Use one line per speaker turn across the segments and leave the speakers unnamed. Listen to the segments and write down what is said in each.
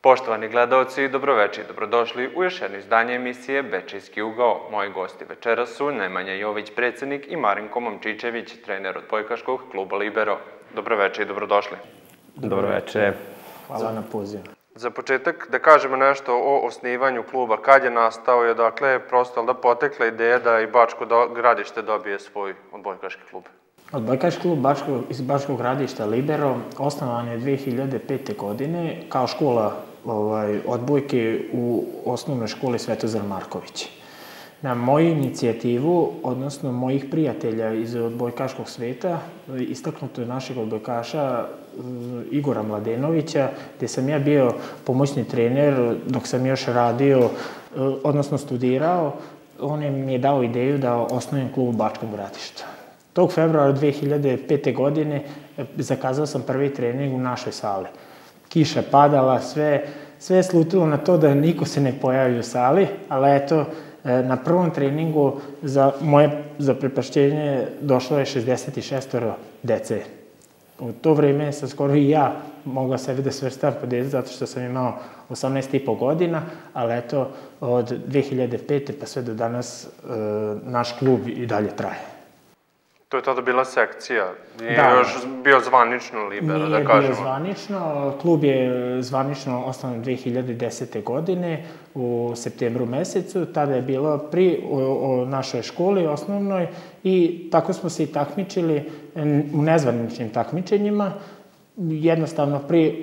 Poštovani gledalci, dobroveče i dobrodošli u još jedno izdanje emisije Bečejski ugao. Moji gosti večeras su Nemanja Jović, predsjednik, i Marinko Momčičević, trener odbojkaškog kluba Libero. Dobroveče i dobrodošli.
Dobroveče.
Hvala na pozivu.
Za početak da kažemo nešto o osnivanju kluba. Kad je nastao i odakle je prosto da potekla ideja da i Bačko Gradište dobije svoj odbojkaški klub?
Odbojkaški klub iz Bačkog Gradišta Libero osnovan je 2005. godine kao škola odbojke u osnovnoj školi Svetozar Marković. Na moju inicijativu, odnosno mojih prijatelja iz odbojkaškog sveta, istaknuto našeg odbojkaša Igora Mladenovića, gde sam ja bio pomoćni trener dok sam još radio, odnosno studirao, on mi je dao ideju da osnovim klub u Bačkom Gradištu. Tog februara 2005. godine zakazao sam prvi trening u našoj sali. Kiša padala, sve je slutilo na to da niko se ne pojavi u sali, ali eto, na prvom treningu za moje zaprepašćenje došlo je 66 dece. U to vreme sam skoro i ja mogla sebe da svrstam po deci zato što sam imao 18,5 godina, ali eto, od 2005. pa sve do danas naš klub i dalje traje.
To je tada bila sekcija, nije još bio zvanično Libero, da kažemo.
Nije bio zvanično, klub je zvanično osnovan 2010. godine u septembru mesecu, tada je bilo pri našoj školi osnovnoj i tako smo se i takmičili u nezvaničnim takmičenjima. Jednostavno pri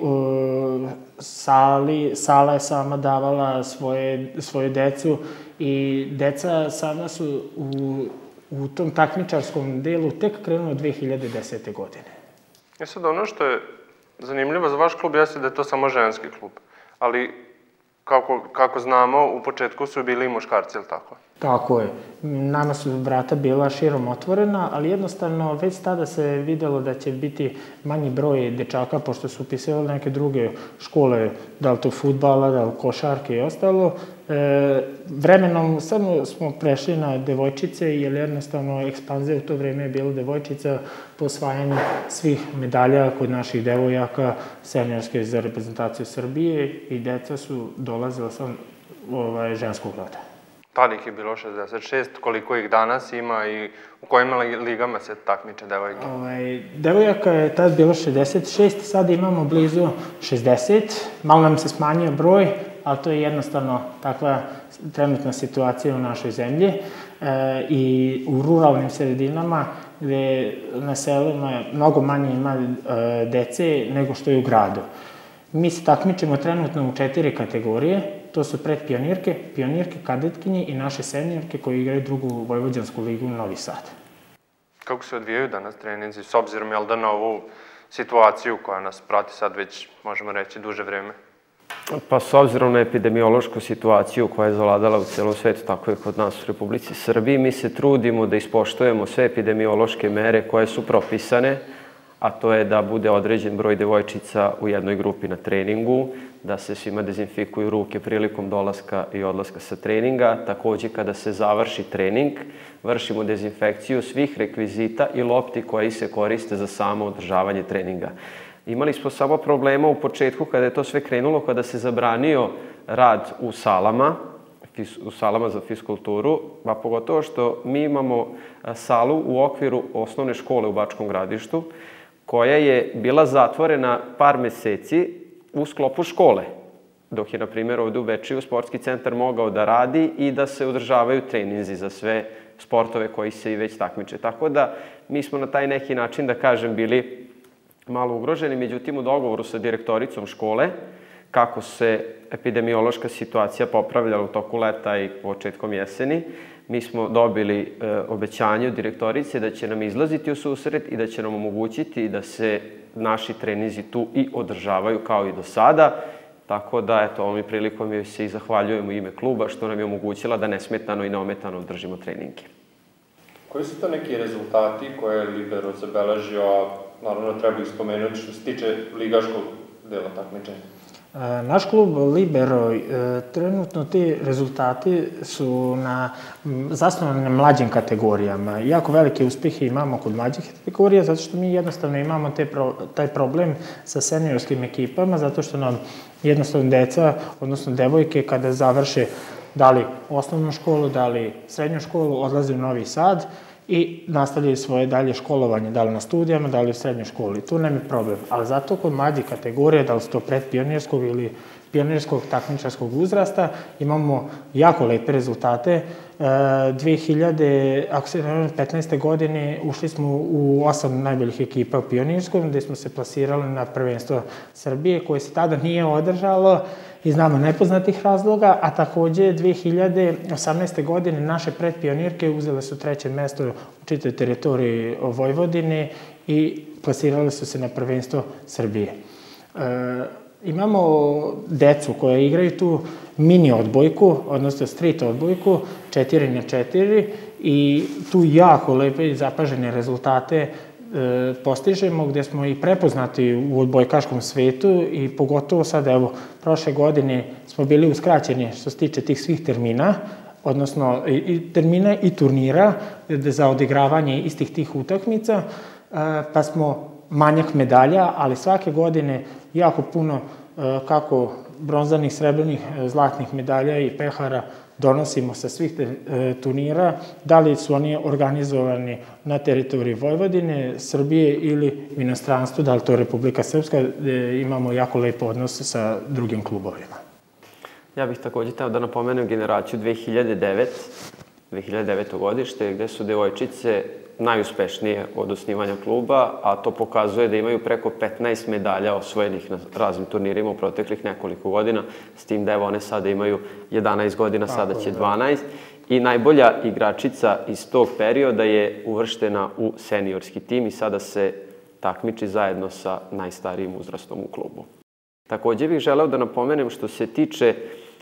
sala je sama davala svoju decu i deca sada su u tom takmičarskom delu tek krenuo 2010. godine.
I sad ono što je zanimljivo za vaš klub jeste da je to samo ženski klub, ali kako znamo, u početku su bili i muškarci, ili tako?
Tako je. Nama su vrata bila širom otvorena, ali jednostavno već tada se videlo da će biti manji broj dečaka, pošto su upisivali neke druge škole, da li to fudbala, da li košarke i ostalo. Vremenom samo smo prešli na devojčice, jer jednostavno ekspanzija u to vreme je bila devojčica po osvajanju svih medalja kod naših devojaka, seniorske za reprezentaciju Srbije i deca su dolazila sa ženskog roda.
Tada ih je bilo 66, koliko ih danas ima i u kojim ligama se takmiče devojke?
Devojaka je tada bilo 66, sada imamo blizu 60, malo nam se smanjio broj, ali to je jednostavno takva trenutna situacija u našoj zemlji i u ruralnim sredinama gde na selima mnogo manje ima dece nego što je u gradu. Mi se takmičimo trenutno u 4 kategorije, to su predpionirke, pionirke, kadetkinje i naše seniorke koje igraju drugu Vojvođansku ligu Novi Sad.
Kako se odvijaju danas treninzi, s obzirom na ovu situaciju koja nas prati sad već, možemo reći, duže vreme?
Pa s obzirom na epidemiološku situaciju koja je zavladala u celom svetu, tako je kod nas u Republici Srbiji, mi se trudimo da ispoštujemo sve epidemiološke mere koje su propisane, a to je da bude određen broj devojčica u jednoj grupi na treningu, da se svima dezinfikuju ruke prilikom dolaska i odlaska sa treninga. Takođe, kada se završi trening, vršimo dezinfekciju svih rekvizita i lopti koji se koriste za samo održavanje treninga. Imali smo samo problema u početku kada je to sve krenulo, kada se zabranio rad u salama za fiskulturu, a pogotovo što mi imamo salu u okviru osnovne škole u Bačkom Gradištu, koja je bila zatvorena par meseci u sklopu škole, dok je, na primjer, ovde u Bečeju sportski centar mogao da radi i da se održavaju treninzi za sve sportove koji se i već takmiče. Tako da mi smo na taj neki način, da kažem, bili malo ugroženi, međutim u dogovoru sa direktoricom škole, kako se epidemiološka situacija popravljala u toku leta i početkom jeseni, mi smo dobili obećanje od direktorice da će nam izlaziti u susret i da će nam omogućiti da se naši treninzi tu i održavaju kao i do sada. Tako da, eto, ovom prilikom joj se i zahvaljujemo u ime kluba što nam je omogućila da nesmetano i neometano održimo treninge.
Koji su to neki rezultati koje je Libero zabeležio, a naravno treba ih spomenuti što se tiče ligaškog dela takmičenja?
Naš klub Libero, trenutno ti rezultati su zasnovani na mlađim kategorijama. Jako velike uspehe imamo kod mlađih kategorija, zato što mi jednostavno imamo taj problem sa seniorskim ekipama, zato što nam jednostavno deca, odnosno devojke, kada završe da li osnovnu školu, da li srednju školu, odlaze u Novi Sad i nastavljaju svoje dalje školovanje, da li na studijama, da li u srednjoj školi. Tu nem je problem. Ali zato kod mlađih kategorija, da li su to predpionirskog ili pionirskog takmičarskog uzrasta, imamo jako lepe rezultate. 2015. godine ušli smo u 8 najboljih ekipa u pionirskom, gde smo se plasirali na prvenstvo Srbije, koje se tada nije održalo iz nama nepoznatih razloga, a takođe 2018. godine naše predpionirke uzele su 3. mesto u čitoj teritoriji Vojvodine i plasirale su se na prvenstvo Srbije. Imamo decu koja igraju tu mini odbojku, odnosno street odbojku, 4x4 i tu jako lepe i zapažene rezultate postižemo, gde smo i prepoznati u odbojkaškom svetu i pogotovo sad, evo, prošle godine smo bili uskraćeni što se tiče tih svih termina, odnosno i termina i turnira za odigravanje istih tih utakmica, pa smo manjak medalja, ali svake godine jako puno kako bronzanih, srebrnih, zlatnih medalja i pehara donosimo sa svih turnira, da li su oni organizovani na teritoriji Vojvodine, Srbije ili u inostranstvu, da li to Republika Srpska, gde imamo jako lep odnos sa drugim klubovima.
Ja bih takođe teo da napomenem generaciju 2009. godište, gde su devojčice najuspešnije od osnivanja kluba, a to pokazuje da imaju preko 15 medalja osvojenih na raznim turnirima u proteklih nekoliko godina, s tim da evo one sada imaju 11 godina, sada će 12. I najbolja igračica iz tog perioda je uvrštena u seniorski tim i sada se takmiči zajedno sa najstarijim uzrastom u klubu. Takođe bih želeo da napomenem što se tiče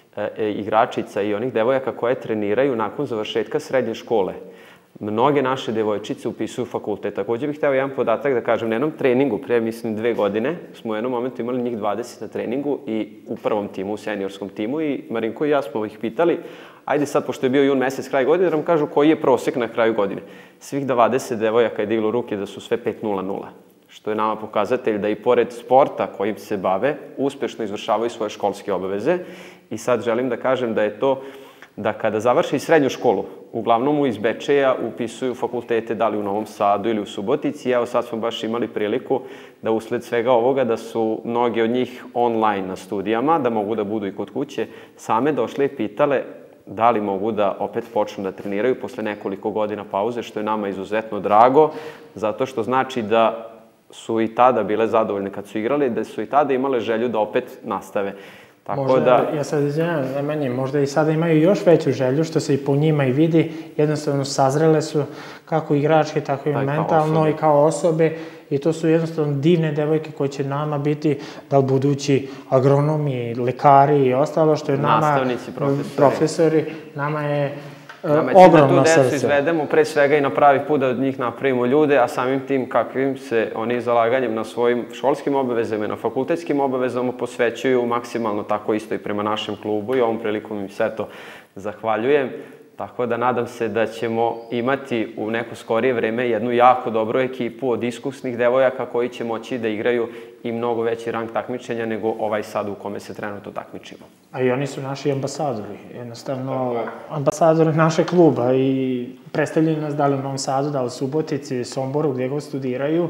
igračica i onih devojaka koje treniraju nakon završetka srednje škole. Mnoge naše devojčice upisuju fakultet. Takođe bih hteo jedan podatak da kažem, na jednom treningu, pre mislim 2 godine, smo u jednom momentu imali njih 20 na treningu i u prvom timu, u seniorskom timu i Marinko i ja smo ih pitali, ajde sad, pošto je bio jun mesec, kraj godine, da nam kažu koji je prosek na kraju godine. Svih 20 devojaka je diglo ruke da su sve 5-0-0, što je nama pokazatelj da i pored sporta kojim se bave, uspešno izvršavaju svoje školske obaveze. I sad želim da kažem da je to da kada završi srednju školu, uglavnom iz Bečeja upisuju fakultete da li u Novom Sadu ili u Subotici. Evo sad smo baš imali priliku da usled svega ovoga da su mnogi od njih online na studijama, da mogu da budu i kod kuće, same došle i pitale da li mogu da opet počnu da treniraju posle nekoliko godina pauze, što je nama izuzetno drago, zato što znači da su i tada bile zadovoljne kad su igrali, da su i tada imale želju da opet nastave.
Možda, ja sad izvijem, Nemanje, možda i sada imaju još veću želju, što se i po njima i vidi, jednostavno sazrele su kako igračke, tako i mentalno i kao osobe i to su jednostavno divne devojke koje će nama biti, da li budući agronomi, lekari i ostalo, što je nama...
Nastavnici,
profesori, nama je
ogromno srce. Da tu decu izvedemo pre svega i na pravi put da od njih napravimo ljude, a samim tim kakvim se oni zalaganjem na svojim školskim obavezama i na fakultetskim obavezama posvećuju maksimalno, tako isto i prema našem klubu i ovom prilikom im se to zahvaljujem. Tako da nadam se da ćemo imati u neko skorije vreme jednu jako dobru ekipu od iskusnih devojaka koji će moći da igraju i mnogo veći rang takmičenja nego ovaj sad u kome se trenutno takmičimo.
A i oni su naši ambasadori, jednostavno ambasadori našeg kluba i predstavljaju nas da li u Novom Sadu, da li u Subotici, Somboru, gde god studiraju.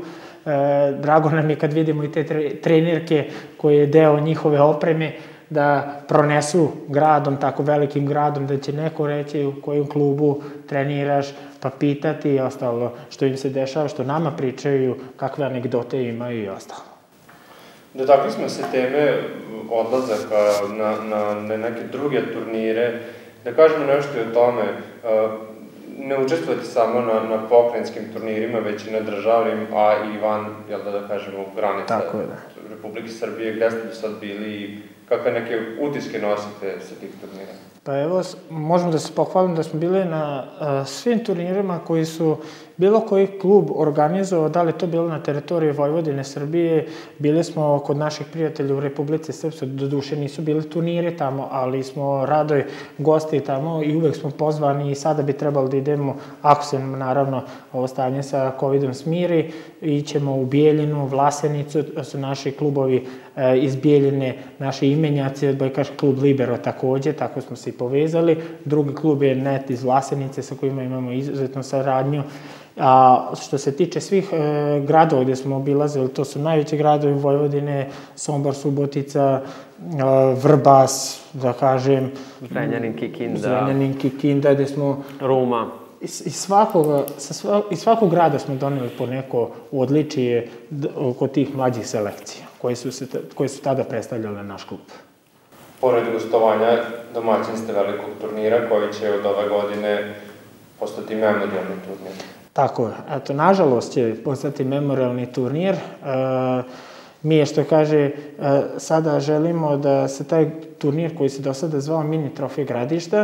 Drago nam je kad vidimo i te trenerke koje je deo njihove opreme, da pronesu gradom, tako velikim gradom, da će neko reći u kojem klubu treniraš, pa pitati i ostalo što im se dešava, što nama pričaju, kakve anegdote imaju i ostalo.
Dotakli smo se teme odlazaka na neke druge turnire. Da kažemo nešto i o tome, ne učestvujete samo na pokrajinskim turnirima, već i na državnim, a i van, jel da kažemo, granica Republike Srbije, gde ste do sad bili i kakve neke utiske nosite sa tih turnira?
Pa evo, možemo da se pohvalim da smo bili na svim turnirima koji su bilo koji klub organizovao, da li to bilo na teritoriji Vojvodine, Srbije, bili smo kod naših prijatelja u Republici Srpskoj, doduše nisu bili turniri tamo, ali smo radoj gosti tamo i uvek smo pozvani i sada bi trebalo da idemo, ako se naravno ovo stanje sa COVID-om smiri, ićemo u Bijeljinu, Vlasenicu, su naši klubovi iz Bijeljine, naši imenjaci, odbojkaški klub Libero takođe, tako smo se i povezali. Drugi klub je NET iz Vlasenice sa kojima imamo izuzetnu saradnju. A što se tiče svih gradova gde smo obilazili, to su najveći gradovi Vojvodine, Sombor, Subotica, Vrbas, da kažem,
Zrenjanin,
Kikinda, gde smo...
Ruma.
Iz svakog grada smo doneli po neko odličije kod tih mlađih selekcija, koje su tada predstavljale naš klub.
Pored gostovanja, domaćin ste velikog turnira koji će od ove godine postati memorijalni turnir.
Tako je. Eto, nažalost će postati memorijalni turnir. Mi je, što kaže, sada želimo da se taj turnir koji se do sada zvao Mini trofej Gradišta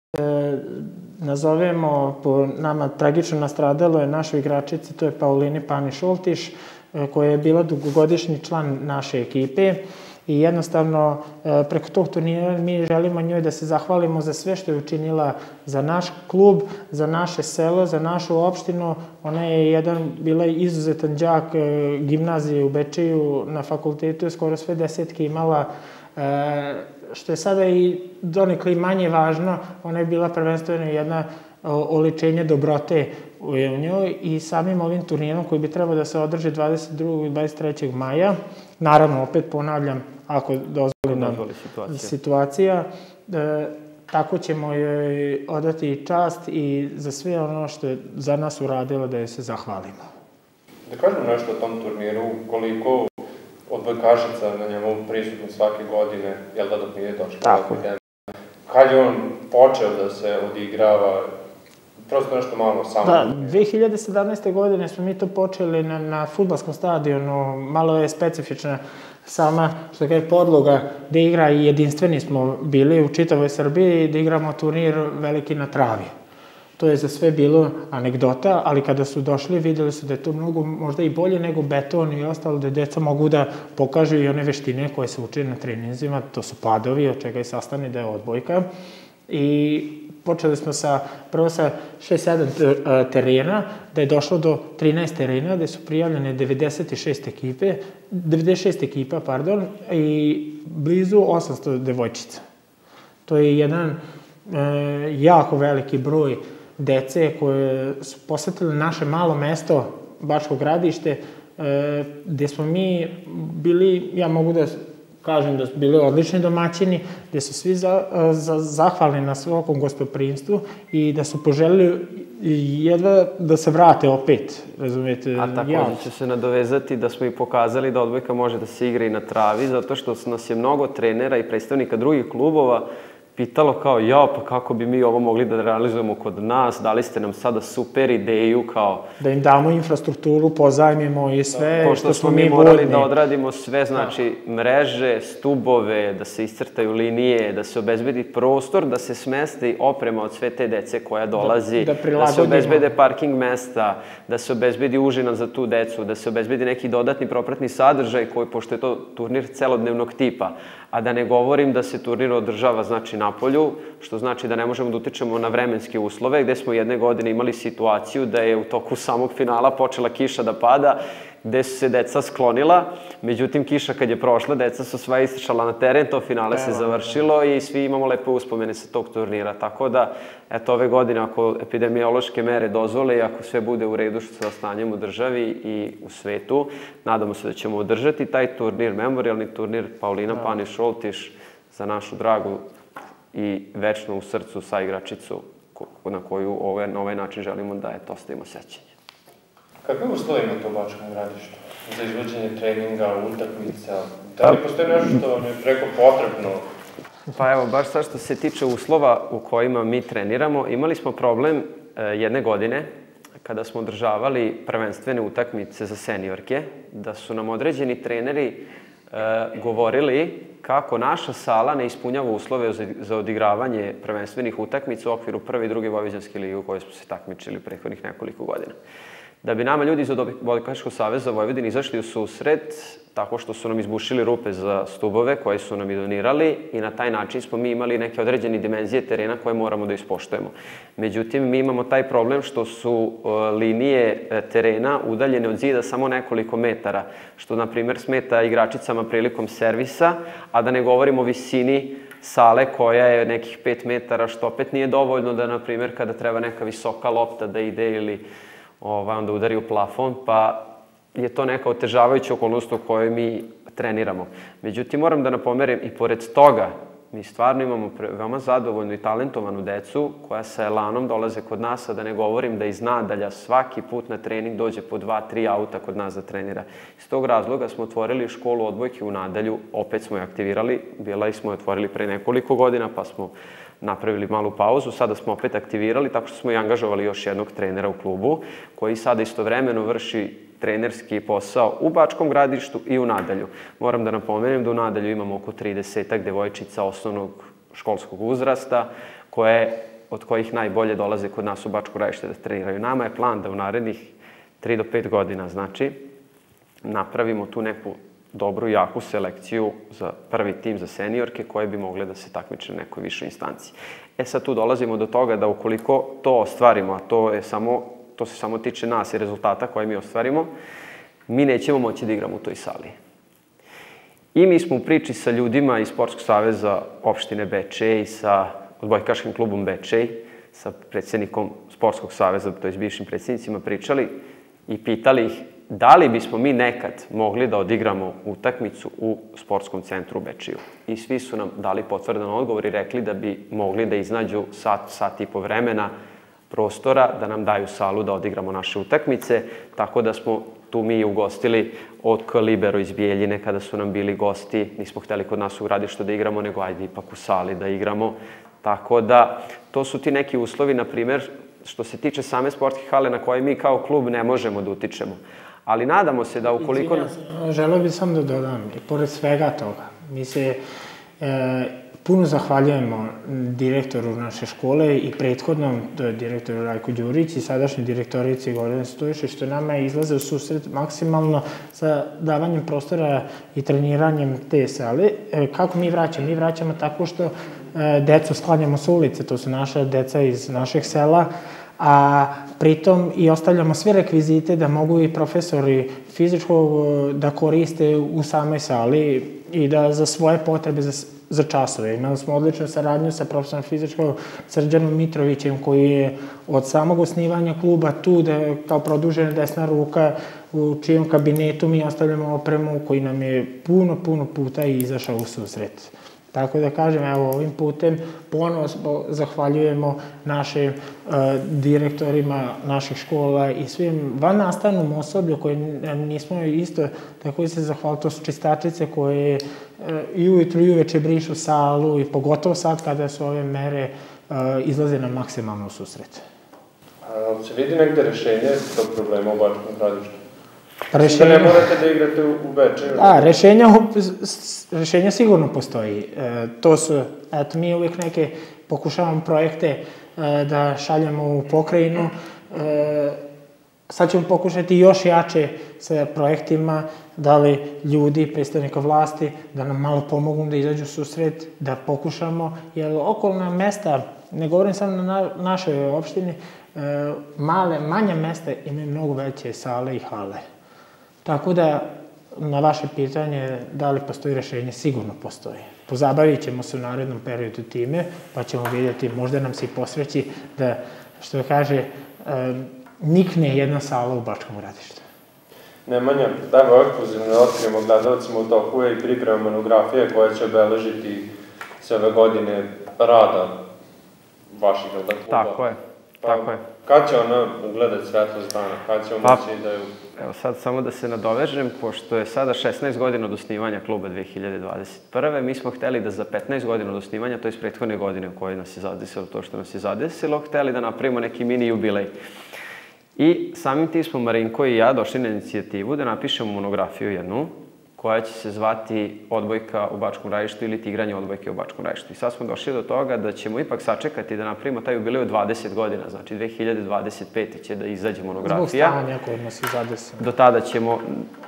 nazovemo po nama tragično nastradaloj našoj igračici, to je Paulini Pani-Šoltiš, koja je bila dugogodišnji član naše ekipe. I jednostavno, preko tog turnira mi želimo njoj da se zahvalimo za sve što je učinila za naš klub, za naše selo, za našu opštinu. Ona je bila izuzetan đak gimnazije u Bečeju, na fakultetu je skoro sve desetke imala, što je sada i donekle i manje važno. Ona je bila prvenstveno jedna oličenje dobrote u njoj i samim ovim turnirom koji bi trebao da se održi 22. i 23. maja, naravno, opet ponavljam, ako dozvoli nam situacija, tako ćemo joj odati čast i za sve ono što je za nas uradila da joj se zahvalimo.
Da kažemo nešto o tom turniru, koliko odbojkašica na njemu prisutno svake godine, jel da dok nije došlo?
Tako
je. Kad je on počeo da se odigrava? Prosto nešto malo samo.
Da, 2017. godine smo mi to počeli na fudbalskom stadionu, malo je specifična sama, što je podloga da igra i jedinstveni smo bili u čitavoj Srbiji, da igramo turnir veliki na travi. To je za sve bilo anegdota, ali kada su došli videli su da je to mnogo možda i bolje nego beton i ostalo, da deca mogu da pokažu i one veštine koje se uče na treninzima, to su padovi, od čega je sastavni deo odbojka. I počeli smo prvo sa 6-7 terena, da je došlo do 13 terena, gde su prijavljene 96 ekipa, i blizu 800 devojčica. To je jedan jako veliki broj dece koje su posetili naše malo mesto, Bačko Gradište, gde smo mi bili, ja mogu da kažem da su bili odlični domaćini, gde su svi zahvalni na svakom gostoprimstvu i da su poželili jedva da se vrate opet, razumete?
A takođe ću se nadovezati da smo i pokazali da odbojka može da se igra i na travi, zato što nas je mnogo trenera i predstavnika drugih klubova pitalo kao, pa kako bi mi ovo mogli da realizujemo kod nas, dali ste nam sada super ideju kao...
Da im damo infrastrukturu, pozajmimo i sve
što smo mi morali da odradimo sve, znači mreže, stubove, da se iscrtaju linije, da se obezbedi prostor, da se smesti oprema od sve te dece koja dolazi, da se obezbede parking mesta, da se obezbedi užina za tu decu, da se obezbedi neki dodatni propratni sadržaj koji, pošto je to turnir celodnevnog tipa, a da ne govorim da se turnir održava, znači, napolju, što znači da ne možemo da utičemo na vremenske uslove, gde smo jedne godine imali situaciju da je u toku samog finala počela kiša da pada, gde su se deca sklonila, međutim, kiša kad je prošla, deca su sva istrčala na teren, to finale se završilo i svi imamo lepe uspomene sa tog turnira, tako da, eto, ove godine, ako epidemiološke mere dozvole i ako sve bude u redu sa stanjem u državi i u svetu, nadamo se da ćemo održati taj turnir, memorijalni turnir Paulina Pani-Šoltiš za našu dragu i večno u srcu saigračicu na koju na ovaj način želimo da ostavimo sećanje.
Kakve uslove imate u Bačkom Gradištu za izvođenje treninga, utakmica? Da li postoji nešto što vam je preko potrebno?
Pa evo, baš sad što se tiče uslova u kojima mi treniramo, imali smo problem jedne godine kada smo održavali prvenstvene utakmice za seniorke, da su nam određeni treneri govorili kako naša sala ne ispunjava uslove za odigravanje prvenstvenih utakmica u okviru prve i druge Vojvođanske lige u kojoj smo se takmičili prethodnih nekoliko godina. Da bi nama ljudi iz Odbojkaškog saveza Vojvodine izašli u susret tako što su nam izbušili rupe za stubove koje su nam i donirali i na taj način smo mi imali neke određene dimenzije terena koje moramo da ispoštujemo. Međutim, mi imamo taj problem što su linije terena udaljene od zida samo nekoliko metara, što, na primjer, smeta igračicama prilikom servisa, a da ne govorimo o visini sale koja je nekih 5 metara, što opet nije dovoljno da, na primjer, kada treba neka visoka lopta da ide ili onda udari u plafon, pa je to neka otežavajuća okolnost u kojoj mi treniramo. Međutim, moram da napomenem i pored toga, mi stvarno imamo veoma zadovoljnu i talentovanu decu koja sa elanom dolaze kod nas, a da ne govorim da iz nadalja svaki put na trening dođe po 2-3 auta kod nas da trenira. Iz tog razloga smo otvorili školu odbojke u Nadalju, opet smo je aktivirali, bila smo je otvorili pre nekoliko godina, pa smo napravili malu pauzu, sada smo opet aktivirali, tako što smo i angažovali još jednog trenera u klubu, koji sada istovremeno vrši trenerski posao u Bačkom Gradištu i u Nadalju. Moram da napomenem da u Nadalju imamo oko 30-ak devojčica osnovnog školskog uzrasta, od kojih najbolje dolaze kod nas u Bačko Gradište da treniraju. Nama je plan da u narednih 3 do 5 godina, znači, napravimo tu neku dobru, jaku selekciju za prvi tim za seniorke koje bi mogle da se takmiče na nekoj višoj instanciji. Sad tu dolazimo do toga da ukoliko to ostvarimo, a to se samo tiče nas i rezultata koje mi ostvarimo, mi nećemo moći da igramo u toj sali. I mi smo u priči sa ljudima iz Sportskog saveza opštine Bečej, sa Odbojkaškim klubom Bečej, sa predsjednikom Sportskog saveza, to je s bivšim predsjednicima, pričali i pitali ih da li bismo mi nekad mogli da odigramo utakmicu u sportskom centru u Bečeju. I svi su nam dali potvrdan odgovor i rekli da bi mogli da iznađu sat i po vremena prostora, da nam daju salu da odigramo naše utakmice, tako da smo tu mi ugostili OK Libero iz Bijeljine kada su nam bili gosti. Nismo hteli kod nas u Gradištu da igramo, nego ajde ipak u sali da igramo. Tako da, to su ti neki uslovi, na primjer, što se tiče same sportske hale na koje mi kao klub ne možemo da utičemo. Ali nadamo se da ukoliko...
Želeo bih samo da dodam, i pored svega toga, mi se puno zahvaljujemo direktoru naše škole i prethodnom direktoru Rajku Đurić i sadašnjoj direktorici Gordane Stojišić, što nama izlaze u susret maksimalno sa davanjem prostora i treniranjem te sale. Kako mi vraćamo? Mi vraćamo tako što decu sklanjamo sa ulice, to su naša deca iz našeg sela, a pritom i ostavljamo sve rekvizite da mogu i profesori fizičkog da koriste u samoj sali i da za svoje potrebe za časove. Imali smo odličnu saradnju sa profesorom fizičkog Srđanom Mitrovićem, koji je od samog osnivanja kluba tu kao produžena desna ruka, u čijem kabinetu mi ostavljamo opremu, koji nam je puno puta izašao u susret. Tako da kažem, evo, ovim putem ponovo zahvaljujemo našim direktorima naših škola i svim vannastavnom osoblju koje nismo isto tako se zahvalili. To su čistačice koje i ujutru i uveče brišu salu i pogotovo sad kada su ove mere izlaze nam maksimalno u susret.
A se vidi negde rešenje tog problema u Bačkom Gradištu? Da ne morate da igrate u Bečeju?
Da, rešenja sigurno postoji. To su, eto, mi uvijek neke pokušavamo projekte da šaljemo u pokrajinu. Sad ćemo pokušati još jače sa projektima, da li ljudi, predstavnika vlasti, da nam malo pomogu da izađu u susret, da pokušamo, jer okolna mesta, ne govorim samo na našoj opštini, manja mesta imaju mnogo veće sale i hale. Tako da, na vaše pitanje, da li postoji rešenje, sigurno postoji. Pozabavit ćemo se u narednom periodu time, pa ćemo vidjeti, možda nam se i posreći da, što kaže, nikne jedna sala u Bačkom Gradištu.
Nemanja, dajmo ekskluzivno da otkrijemo gledalcima, u toku je i priprema monografije koja će obeležiti sve ove godine rada vaših kluba.
Tako je.
Kad će ona ugledati svetlost dana? Kad ćemo moći da ju...
Evo sad samo da se nadovežem, pošto je sada 16 godina od osnivanja kluba 2021. Mi smo hteli da za 15 godina od osnivanja, to je iz prethodne godine u kojoj nas je zadesilo to što nas je zadesilo, hteli da napravimo neki mini jubilej. I samim tim smo Marinko i ja došli na inicijativu da napišemo monografiju jednu, koja će se zvati odbojka u Bačkom Gradištu ili igranje odbojke u Bačkom Gradištu. I sad smo došli do toga da ćemo ipak sačekati da napravimo taj jubilej od 20 godina, znači 2025. će da izađe monografija.
Zbog stanja koje nas i zadesimo.
Do tada ćemo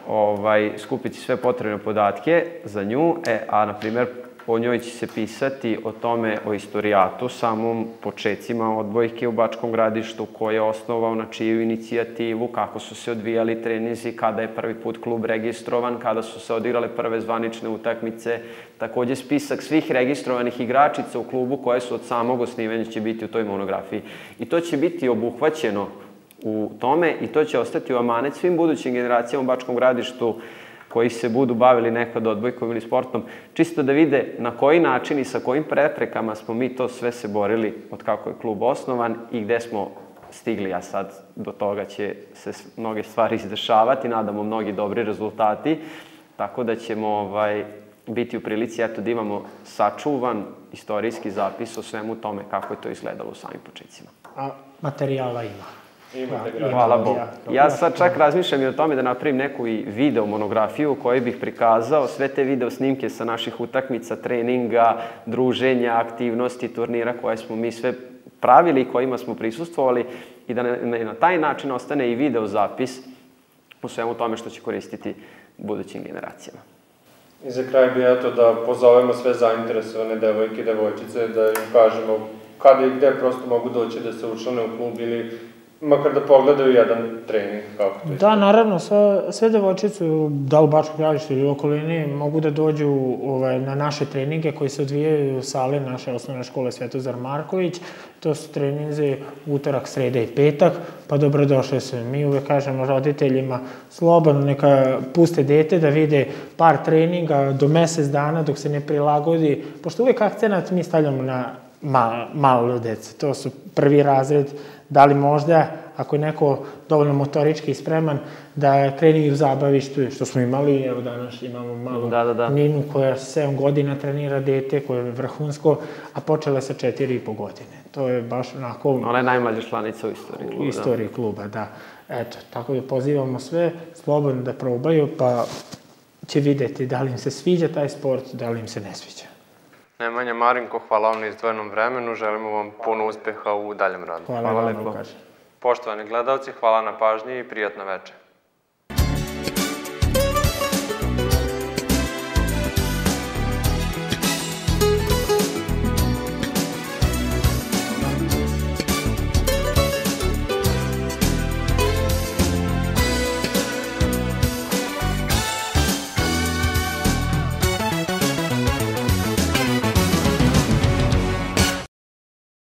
skupiti sve potrebne podatke za nju, a na primjer o njoj će se pisati o tome, o istorijatu, samom počecima odbojke u Bačkom Gradištu, ko je osnovao, na čiju inicijativu, kako su se odvijali trenizi, kada je prvi put klub registrovan, kada su se odigrale prve zvanične utakmice. Takođe spisak svih registrovanih igračica u klubu koje su od samog osnivanja će biti u toj monografiji. I to će biti obuhvaćeno u tome i to će ostati u amanet svim budućim generacijama u Bačkom Gradištu koji se budu bavili nekad odbojkom ili sportom, čisto da vide na koji način i sa kojim preprekama smo mi to sve se borili od kako je klub osnovan i gde smo stigli, a sad do toga će se mnoge stvari izdešavati, nadamo mnogi dobri rezultati, tako da ćemo biti u prilici da imamo sačuvan istorijski zapis o svemu tome kako je to izgledalo u samim početcima.
A materijala ima.
Hvala Bogu. Ja sad čak razmišljam i o tome da napravim neku i video monografiju u kojoj bih prikazao sve te video snimke sa naših utakmica, treninga, druženja, aktivnosti, turnira koje smo mi sve pravili i kojima smo prisustvovali i da na taj način ostane i video zapis u svemu tome što će koristiti budućim generacijama.
I za kraj bi da pozovemo sve zainteresovane devojke i devojčice da im kažemo kada i gde prosto mogu doći da se učlane u klub ili makar da pogledaju jedan trening, kako to izgleda.
Da, naravno, sve devojčice, da u Bačkom Gradištu ili u okolini, mogu da dođu na naše treninge koji se odvijaju u sali naše osnovne škole Svetozar Marković. To su treninze utorak, sreda i petak, pa dobrodošli su. Mi uvek kažemo roditeljima slobodno neka puste dete da vide par treninga do mesec dana dok se ne prilagodi, pošto uvek akcenat mi stavljamo na malo dece. To su prvi razred, da li možda, ako je neko dovoljno motorički spreman, da treni u zabavištu, što smo imali, evo danas imamo malu Ninu koja 7 godina trenira dete, koje je vrhunsko, a počela je sa 4,5 godine. To je baš onako...
Ona je najmlađa članica u istoriji kluba.
U istoriji kluba, da. Eto, tako da pozivamo sve slobodno da probaju, pa će videti da li im se sviđa taj sport, da li im se ne sviđa.
Nemanja, Marinko, hvala vam na izdvojenom vremenu, želimo vam puno uspeha u daljem radu.
Hvala lepo.
Poštovani gledalci, hvala na pažnji i prijatna večer.